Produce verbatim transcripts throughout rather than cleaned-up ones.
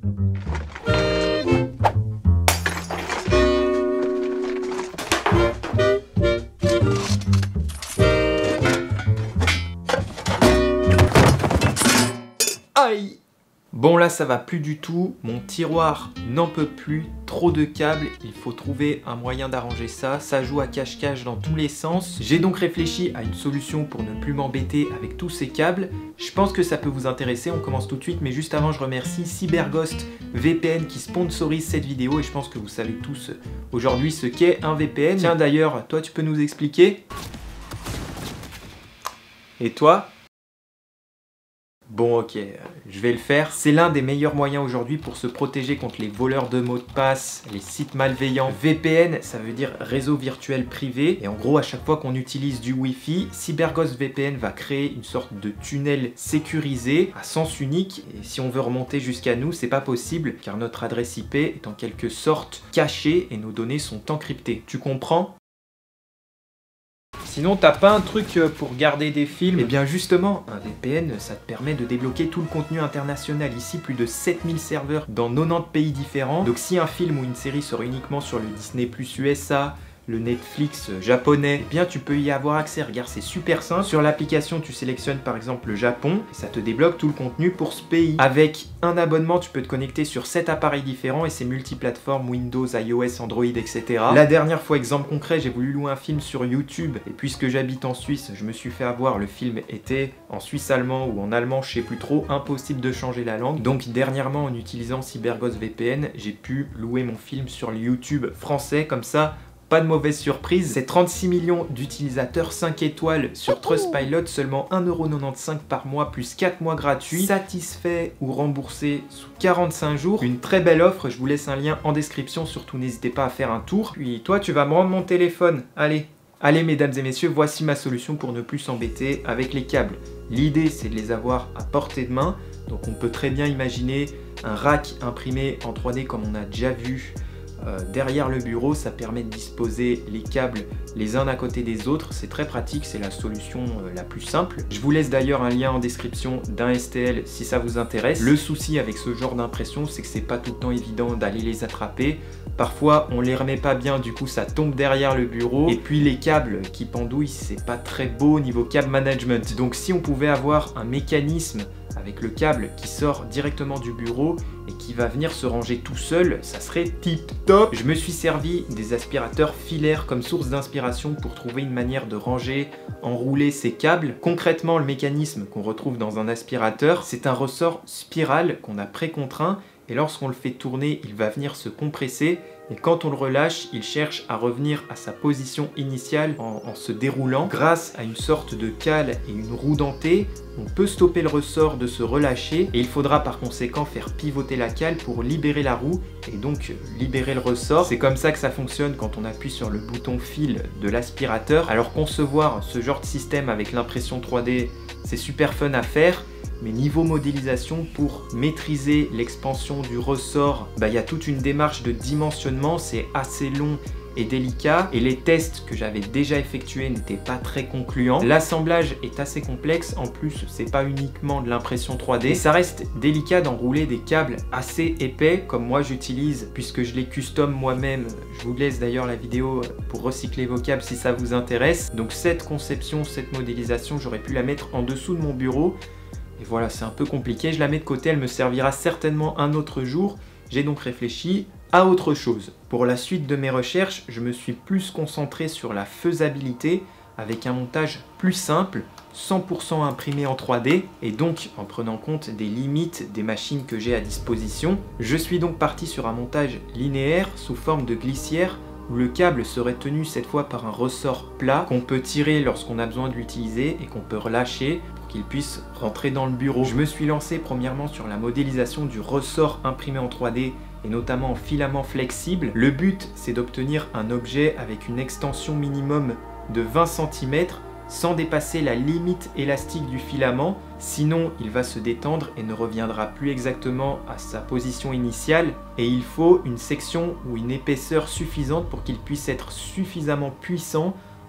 Aïe! Bon là ça va plus du tout, mon tiroir n'en peut plus, trop de câbles, il faut trouver un moyen d'arranger ça, ça joue à cache-cache dans tous les sens. J'ai donc réfléchi à une solution pour ne plus m'embêter avec tous ces câbles. Je pense que ça peut vous intéresser, on commence tout de suite, mais juste avant je remercie CyberGhost V P N qui sponsorise cette vidéo et je pense que vous savez tous aujourd'hui ce qu'est un V P N. Tiens d'ailleurs, toi tu peux nous expliquer? Et toi? Bon ok, je vais le faire. C'est l'un des meilleurs moyens aujourd'hui pour se protéger contre les voleurs de mots de passe, les sites malveillants. V P N, ça veut dire réseau virtuel privé. Et en gros, à chaque fois qu'on utilise du Wi-Fi, CyberGhost V P N va créer une sorte de tunnel sécurisé à sens unique. Et si on veut remonter jusqu'à nous, c'est pas possible car notre adresse I P est en quelque sorte cachée et nos données sont encryptées. Tu comprends ? Sinon, t'as pas un truc pour garder des films? Eh bien justement, un V P N, ça te permet de débloquer tout le contenu international. Ici, plus de sept mille serveurs dans quatre-vingt-dix pays différents. Donc si un film ou une série sort uniquement sur le Disney plus U S A, le Netflix japonais, eh bien tu peux y avoir accès. Regarde, c'est super simple. Sur l'application, tu sélectionnes par exemple le Japon et ça te débloque tout le contenu pour ce pays. Avec un abonnement, tu peux te connecter sur sept appareils différents et c'est multiplateformes, Windows, iOS, Android, et cetera. La dernière fois, exemple concret, j'ai voulu louer un film sur YouTube et puisque j'habite en Suisse, je me suis fait avoir. Le film était en suisse allemand ou en allemand, je sais plus trop, impossible de changer la langue. Donc dernièrement, en utilisant CyberGhost V P N, j'ai pu louer mon film sur le YouTube français comme ça. Pas de mauvaise surprise, c'est trente-six millions d'utilisateurs, cinq étoiles sur Trustpilot, seulement un euro quatre-vingt-quinze par mois plus quatre mois gratuits, satisfait ou remboursé sous quarante-cinq jours. Une très belle offre, je vous laisse un lien en description, surtout n'hésitez pas à faire un tour. Puis toi tu vas me rendre mon téléphone, allez. Allez mesdames et messieurs, voici ma solution pour ne plus s'embêter avec les câbles. L'idée c'est de les avoir à portée de main, donc on peut très bien imaginer un rack imprimé en trois D comme on a déjà vu. Euh, derrière le bureau, ça permet de disposer les câbles les uns à côté des autres, c'est très pratique, c'est la solution euh, la plus simple. Je vous laisse d'ailleurs un lien en description d'un S T L si ça vous intéresse. Le souci avec ce genre d'impression, c'est que c'est pas tout le temps évident d'aller les attraper. Parfois on les remet pas bien, du coup ça tombe derrière le bureau. Et puis les câbles qui pendouillent, c'est pas très beau niveau câble management. Donc si on pouvait avoir un mécanisme avec le câble qui sort directement du bureau et qui va venir se ranger tout seul, ça serait tip top. Je me suis servi des aspirateurs filaires comme source d'inspiration pour trouver une manière de ranger, enrouler ces câbles. Concrètement, le mécanisme qu'on retrouve dans un aspirateur, c'est un ressort spiral qu'on a précontraint et lorsqu'on le fait tourner, il va venir se compresser. Et quand on le relâche, il cherche à revenir à sa position initiale en, en se déroulant. Grâce à une sorte de cale et une roue dentée, on peut stopper le ressort de se relâcher et il faudra par conséquent faire pivoter la cale pour libérer la roue et donc libérer le ressort. C'est comme ça que ça fonctionne quand on appuie sur le bouton fil de l'aspirateur. Alors concevoir ce genre de système avec l'impression trois D, c'est super fun à faire. Mais niveau modélisation, pour maîtriser l'expansion du ressort, bah, y a toute une démarche de dimensionnement, c'est assez long et délicat. Et les tests que j'avais déjà effectués n'étaient pas très concluants. L'assemblage est assez complexe, en plus c'est pas uniquement de l'impression trois D. Et ça reste délicat d'enrouler des câbles assez épais, comme moi j'utilise, puisque je les custom moi-même. Je vous laisse d'ailleurs la vidéo pour recycler vos câbles si ça vous intéresse. Donc cette conception, cette modélisation, j'aurais pu la mettre en dessous de mon bureau. Et voilà, c'est un peu compliqué, je la mets de côté, elle me servira certainement un autre jour. J'ai donc réfléchi à autre chose. Pour la suite de mes recherches, je me suis plus concentré sur la faisabilité avec un montage plus simple, cent pour cent imprimé en trois D et donc en prenant compte des limites des machines que j'ai à disposition. Je suis donc parti sur un montage linéaire sous forme de glissière où le câble serait tenu cette fois par un ressort plat qu'on peut tirer lorsqu'on a besoin de l'utiliser et qu'on peut relâcher pour qu'il puisse rentrer dans le bureau. Je me suis lancé premièrement sur la modélisation du ressort imprimé en trois D et notamment en filament flexible. Le but, c'est d'obtenir un objet avec une extension minimum de vingt centimètres sans dépasser la limite élastique du filament, sinon il va se détendre et ne reviendra plus exactement à sa position initiale. Et il faut une section ou une épaisseur suffisante pour qu'il puisse être suffisamment puissant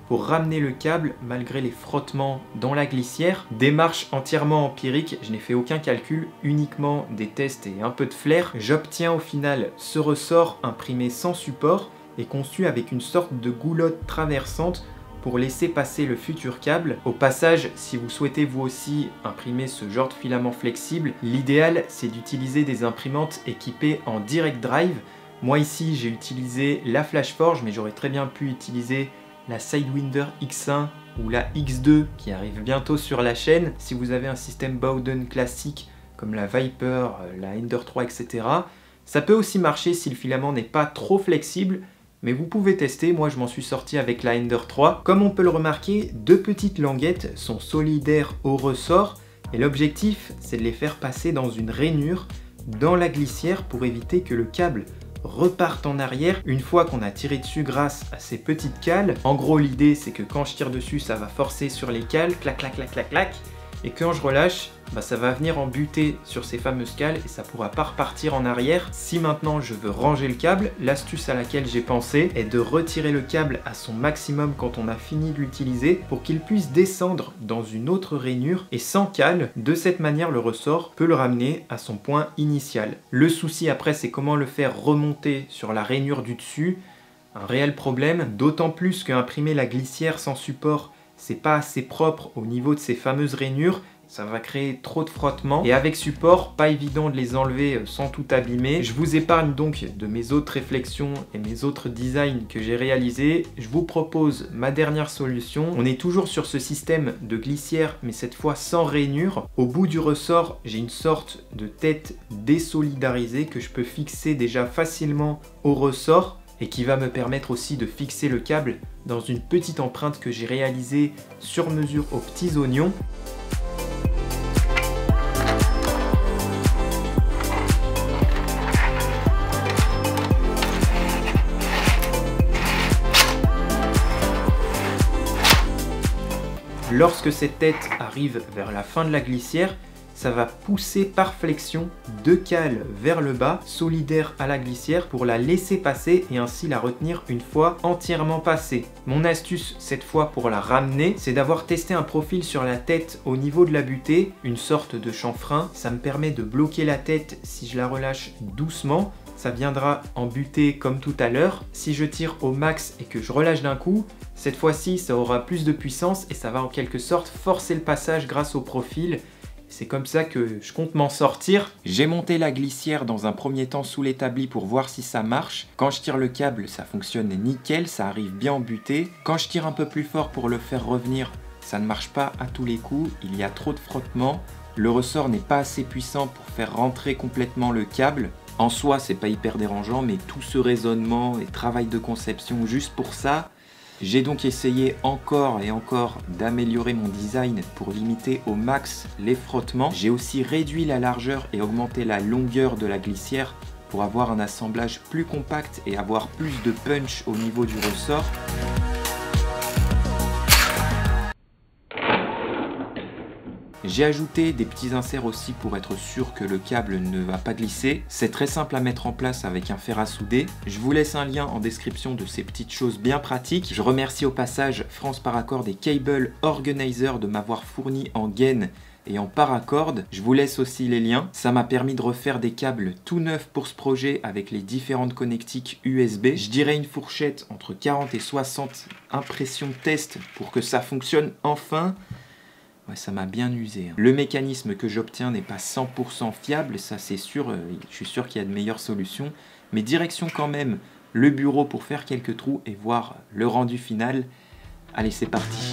pour ramener le câble malgré les frottements dans la glissière. Démarche entièrement empirique, je n'ai fait aucun calcul, uniquement des tests et un peu de flair. J'obtiens au final ce ressort imprimé sans support et conçu avec une sorte de goulotte traversante pour laisser passer le futur câble. Au passage, si vous souhaitez vous aussi imprimer ce genre de filament flexible, l'idéal c'est d'utiliser des imprimantes équipées en Direct Drive. Moi ici j'ai utilisé la Flashforge, mais j'aurais très bien pu utiliser la Sidewinder X un ou la X deux qui arrive bientôt sur la chaîne. Si vous avez un système Bowden classique comme la Viper, la Ender trois, et cetera, ça peut aussi marcher si le filament n'est pas trop flexible. Mais vous pouvez tester, moi je m'en suis sorti avec la Ender trois. Comme on peut le remarquer, deux petites languettes sont solidaires au ressort et l'objectif c'est de les faire passer dans une rainure dans la glissière pour éviter que le câble reparte en arrière une fois qu'on a tiré dessus grâce à ces petites cales. En gros l'idée c'est que quand je tire dessus ça va forcer sur les cales, clac clac clac clac clac, et quand je relâche, bah, ça va venir en buter sur ces fameuses cales et ça pourra pas repartir en arrière. Si maintenant je veux ranger le câble, l'astuce à laquelle j'ai pensé est de retirer le câble à son maximum quand on a fini de l'utiliser pour qu'il puisse descendre dans une autre rainure et sans cale. De cette manière, le ressort peut le ramener à son point initial. Le souci après, c'est comment le faire remonter sur la rainure du dessus. Un réel problème, d'autant plus qu'imprimer la glissière sans support, c'est pas assez propre au niveau de ces fameuses rainures, ça va créer trop de frottements. Et avec support, pas évident de les enlever sans tout abîmer. Je vous épargne donc de mes autres réflexions et mes autres designs que j'ai réalisés. Je vous propose ma dernière solution. On est toujours sur ce système de glissière, mais cette fois sans rainure. Au bout du ressort, j'ai une sorte de tête désolidarisée que je peux fixer déjà facilement au ressort, et qui va me permettre aussi de fixer le câble dans une petite empreinte que j'ai réalisée sur mesure aux petits oignons. Lorsque cette tête arrive vers la fin de la glissière, ça va pousser par flexion deux cales vers le bas, solidaires à la glissière, pour la laisser passer et ainsi la retenir une fois entièrement passée. Mon astuce cette fois pour la ramener, c'est d'avoir testé un profil sur la tête au niveau de la butée, une sorte de chanfrein. Ça me permet de bloquer la tête si je la relâche doucement. Ça viendra en butée comme tout à l'heure. Si je tire au max et que je relâche d'un coup, cette fois-ci ça aura plus de puissance et ça va en quelque sorte forcer le passage grâce au profil. C'est comme ça que je compte m'en sortir. J'ai monté la glissière dans un premier temps sous l'établi pour voir si ça marche. Quand je tire le câble, ça fonctionne nickel, ça arrive bien en butée. Quand je tire un peu plus fort pour le faire revenir, ça ne marche pas à tous les coups, il y a trop de frottement. Le ressort n'est pas assez puissant pour faire rentrer complètement le câble. En soi, c'est pas hyper dérangeant, mais tout ce raisonnement et travail de conception juste pour ça, j'ai donc essayé encore et encore d'améliorer mon design pour limiter au max les frottements. J'ai aussi réduit la largeur et augmenté la longueur de la glissière pour avoir un assemblage plus compact et avoir plus de punch au niveau du ressort. J'ai ajouté des petits inserts aussi pour être sûr que le câble ne va pas glisser. C'est très simple à mettre en place avec un fer à souder. Je vous laisse un lien en description de ces petites choses bien pratiques. Je remercie au passage France Paracord et Cable Organizer de m'avoir fourni en gaine et en paracorde. Je vous laisse aussi les liens. Ça m'a permis de refaire des câbles tout neufs pour ce projet avec les différentes connectiques U S B. Je dirais une fourchette entre quarante et soixante impressions test pour que ça fonctionne enfin. Ouais, ça m'a bien usé. Hein. Le mécanisme que j'obtiens n'est pas cent pour cent fiable, ça c'est sûr, euh, je suis sûr qu'il y a de meilleures solutions. Mais direction quand même le bureau pour faire quelques trous et voir le rendu final. Allez, c'est parti.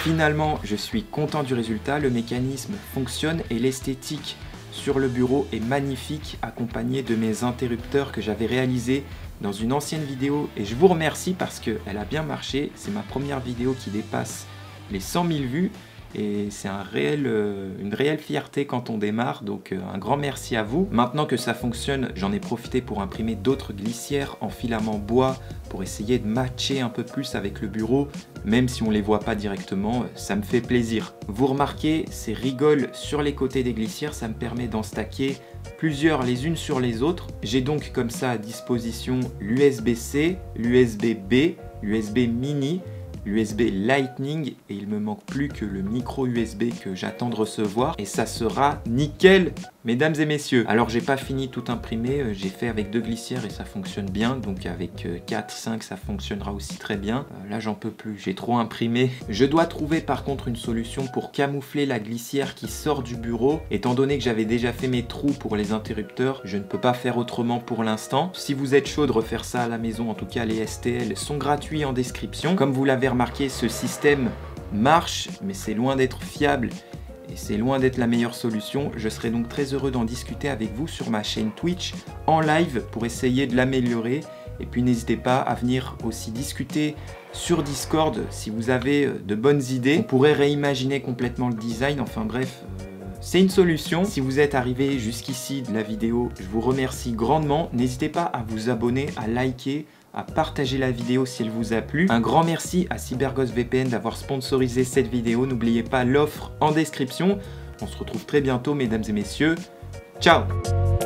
Finalement, je suis content du résultat, le mécanisme fonctionne et l'esthétique sur le bureau est magnifique, accompagné de mes interrupteurs que j'avais réalisés dans une ancienne vidéo et je vous remercie parce qu'elle a bien marché. C'est ma première vidéo qui dépasse les cent mille vues et c'est un réel, euh, une réelle fierté quand on démarre, donc euh, un grand merci à vous. Maintenant que ça fonctionne, j'en ai profité pour imprimer d'autres glissières en filament bois pour essayer de matcher un peu plus avec le bureau, même si on les voit pas directement, ça me fait plaisir. Vous remarquez, ces rigoles sur les côtés des glissières, ça me permet d'en stacker plusieurs les unes sur les autres. J'ai donc comme ça à disposition l'U S B C, l'U S B B, l'U S B mini, l'U S B Lightning et il me manque plus que le micro U S B que j'attends de recevoir et ça sera nickel, mesdames et messieurs. Alors j'ai pas fini tout imprimé, j'ai fait avec deux glissières et ça fonctionne bien, donc avec quatre, cinq ça fonctionnera aussi très bien. Là j'en peux plus, j'ai trop imprimé. Je dois trouver par contre une solution pour camoufler la glissière qui sort du bureau. Étant donné que j'avais déjà fait mes trous pour les interrupteurs, je ne peux pas faire autrement pour l'instant. Si vous êtes chaud de refaire ça à la maison, en tout cas les S T L sont gratuits en description. Comme vous l'avez remarqué, ce système marche, mais c'est loin d'être fiable et c'est loin d'être la meilleure solution. Je serai donc très heureux d'en discuter avec vous sur ma chaîne Twitch en live pour essayer de l'améliorer. Et puis n'hésitez pas à venir aussi discuter sur Discord si vous avez de bonnes idées. On pourrait réimaginer complètement le design, enfin bref, euh, c'est une solution. Si vous êtes arrivé jusqu'ici de la vidéo, je vous remercie grandement. N'hésitez pas à vous abonner, à liker, à partager la vidéo si elle vous a plu. Un grand merci à CyberGhost V P N d'avoir sponsorisé cette vidéo. N'oubliez pas l'offre en description. On se retrouve très bientôt, mesdames et messieurs. Ciao!